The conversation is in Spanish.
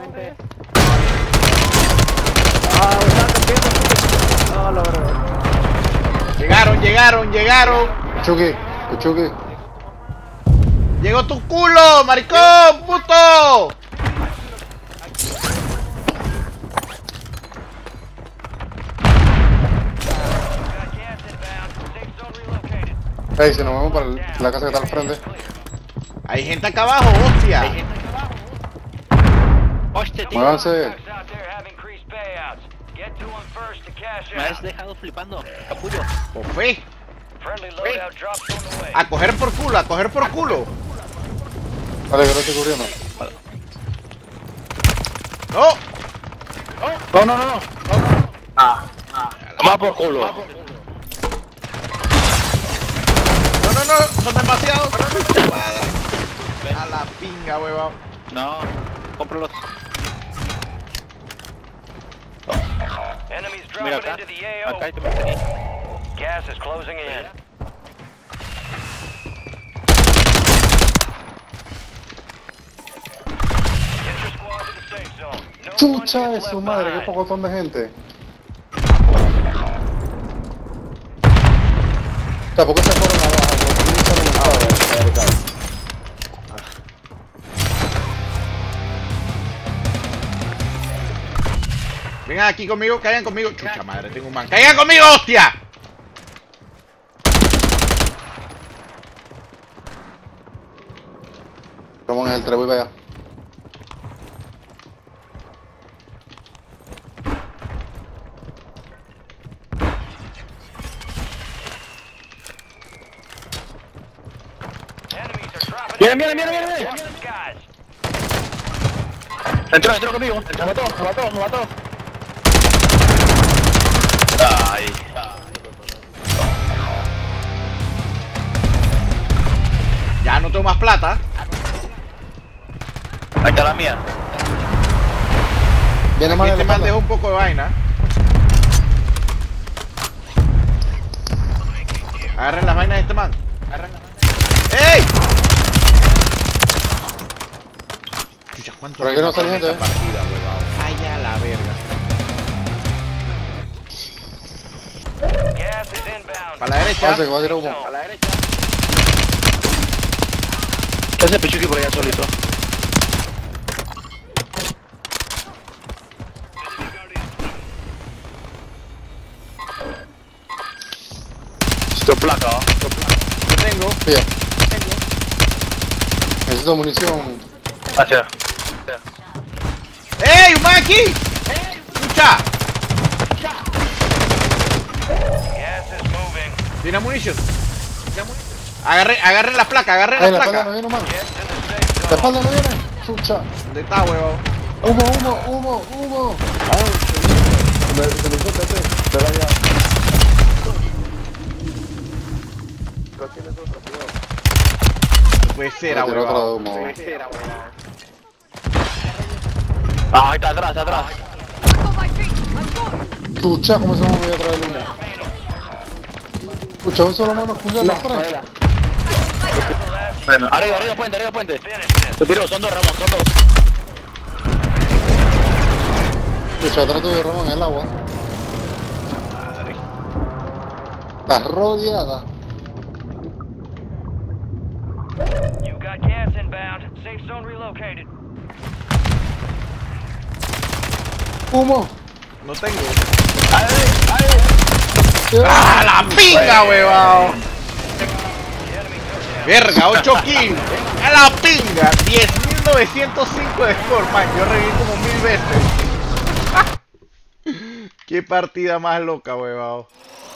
Ah, me están rompiendo. No, la verdad. Llegaron. Chucky. Llegó tu culo, maricón, puto. Ey, si nos vamos para la casa que está al frente. Hay gente acá abajo, hostia. Hostia, tío. Muévanse. Me has dejado flipando, capullo. Ofe. A coger por culo. Vale, que no estoy cubriendo. No. No. Va por culo. No, son demasiados. A la pinga, huevón. No, cómpralos. Mira acá. Acá hay que meter aquí. Gas is closing in. Get your squad to the safe zone. No one Chucha de gets su left madre, qué behind. pocotón de gente. Tampoco se fueron abajo, Vengan aquí conmigo, caigan conmigo. Chucha madre, tengo un man. ¡Caigan conmigo, hostia! Vamos en el trevo y vaya. Enemies are dropping. Viene. Watch the skies. Entró conmigo. Me mató. Ay. Ya no tengo más plata. Ahí está la mía. Viene Aquí más este man dejó un poco de vaina. Agarren las vainas de este man. ¡Ey! Chucha, ¿cuánto Por aquí no tiempo sale en esta gente, partida, huevado? Vaya la verga. Gas is inbound. Para la derecha. que va a tirar humo. Zone. Ese pichuki por allá solito. Esto es placa, Yo tengo. Pilla. Necesito munición. Hacia. ¡Ey, un man aquí! ¡Chucha! Gas is moving. ¿Tiene munición? Agarren la placa, agarren Ay, la la espalda no placa. viene, man. Get to the safe La zone. espalda no viene. Chucha. ¿Dónde está, huevón? Humo. Se me hizo tete. Pero ya. No puede ser, Me tiró otro de huevón. humo. Ah, ahí está atrás. Chucha, ¿cómo se me voy a traer el humo? Chucha, un solo mano con la atrás. Bueno, arriba, puente. Te tiro, son dos, Ramón, son dos. Chucha, trato de Ramón en el agua. Estás rodeada. You got gas inbound. Safe zone relocated. Humo. No tengo. ¿Qué? ¡Ah, la pinga, huevón! Verga, 8 kills. ¡A la pinga! 10.905 de score, man. Yo reviví como 1000 veces. ¡Qué partida más loca, huevón!